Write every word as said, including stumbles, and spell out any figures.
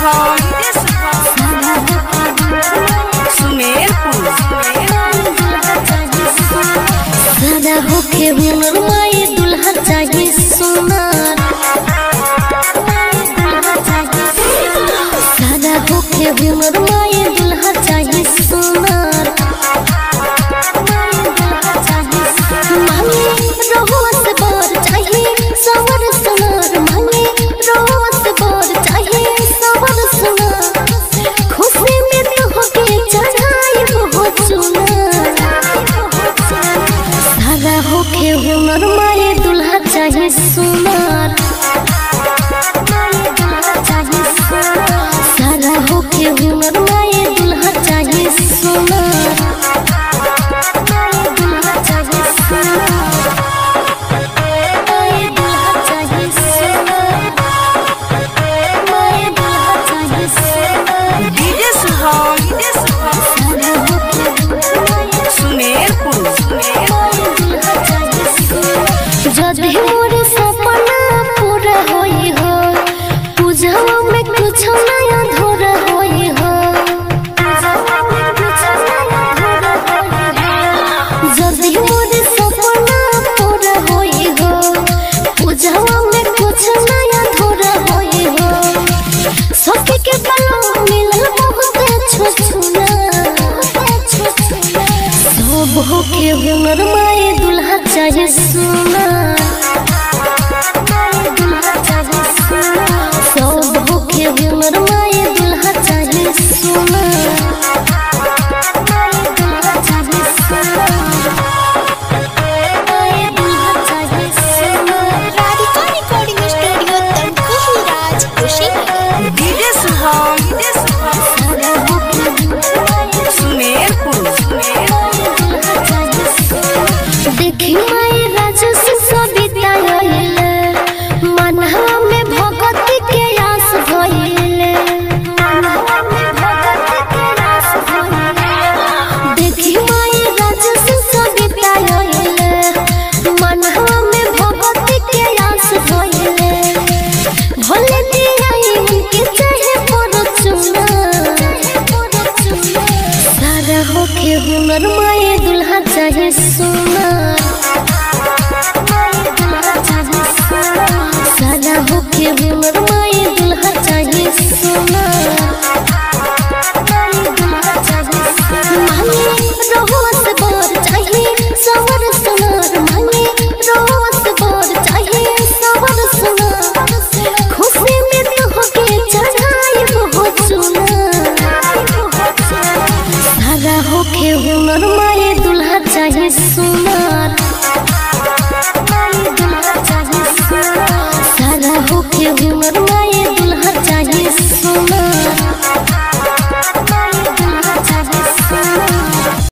शुभम सुमेरपुर सादा होके हुनर माए दुल्हा चाहिए सोनार सादा होके हुनर माए दुल्हा चाहिए सोनार मांगे रोहुआ से बोर चाहिए सवर सोनार मांगे रोहुआ से बोर चाहिए सवर सोनार खुशी में तो होके चढ़ाई बहुत सोनार सादा होके हुनर माए दुल्हा चाहिए सोनार सादा होके हुनर माए दुल्हा चाहिए सोनार डीजे शुभम सुमेरपुर जदि मोर सपना पूरा होई हो पूजावा में कुछ नया धोरा होई हो जदि मोर सपना पूरा होई हो पूजावा में कुछ नया धोरा होई हो सखी के पलो मिलल बहुत छोछुना सब होके हुनर माए दुल्हा चाहिए सोनार सब होके हुनर माए दुल्हा चाहिए सोनार डीजे शुभम सुमेरपुर देखी माए राजस सविता आइले मनवा में भगवती के आस भइले देखी माए राजस सविता आइले मनवा में भगवती के आस भइले भले दियाई उनके चाहे परचुना सादा होके हुनर माए दुल्हा चाहिए सोनार